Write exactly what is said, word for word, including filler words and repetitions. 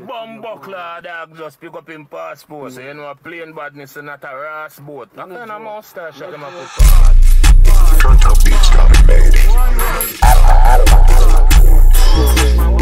bum buckler dog just pick up in passport. So you know a plain badness and not a ras boat. I kind of mustache shot them a put on. Turntupbeats got it made.